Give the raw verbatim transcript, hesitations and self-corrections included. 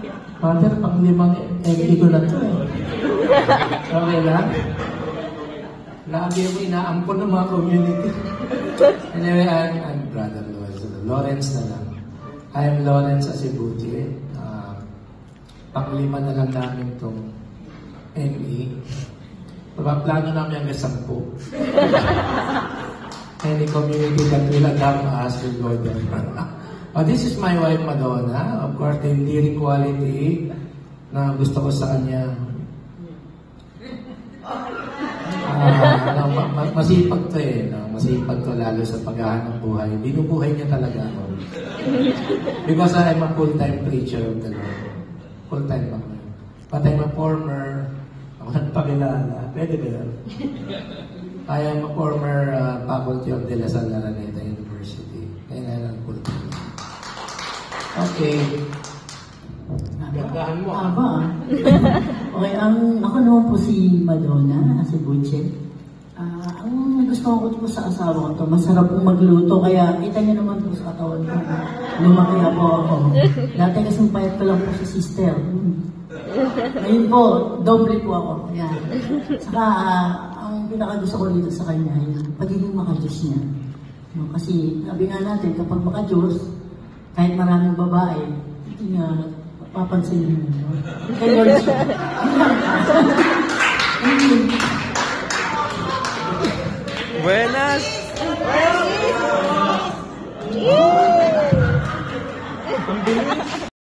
Father, pang limang M E ko na to eh. Okay lang? Lagi mo inaampon ng mga community. Anyway, I'm, I'm Brother Lawrence. Lawrence na lang. I'm Lawrence Asibuti. Uh, Panglima na lang namin itong M E. Papaplano namin hanggang sampu. Any community that will adopt us will go there. Oh, this is my wife, Madonna. Of course, the endearing quality na gusto ko sa kanya. Uh, no, ma ma masipag to eh. No? Masipag to lalo sa paghahanap buhay. Binubuhay niya talaga ako. Because I'm a full-time preacher of the Lord. Full-time ako. But I'm a former, ako nagpakilala. Pwede ba yun? I am a former uh, faculty of De La Salle Araneta University. And I'm full-time. Okay. Gagahan mo. Aba. Okay, ang, ako naman po si Madonna, si Butche. Uh, ang gusto ko po sa asawa ko to, masarap pong magluto, kaya kita niyo naman po sa katawan ko. Lumaki po ako. Dati kasing payat ko lang po si sister. Hmm. Ngayon po, doble po ako. Yan. Saka, uh, ang pinakagusto ko dito sa kanya, yung pagiging makajus niya. No, kasi, sabi nga natin, kapag makajus, kahit maraming babae, hindi nga papansin mo. Kaya Lord siya. Buenas! Ang bilis!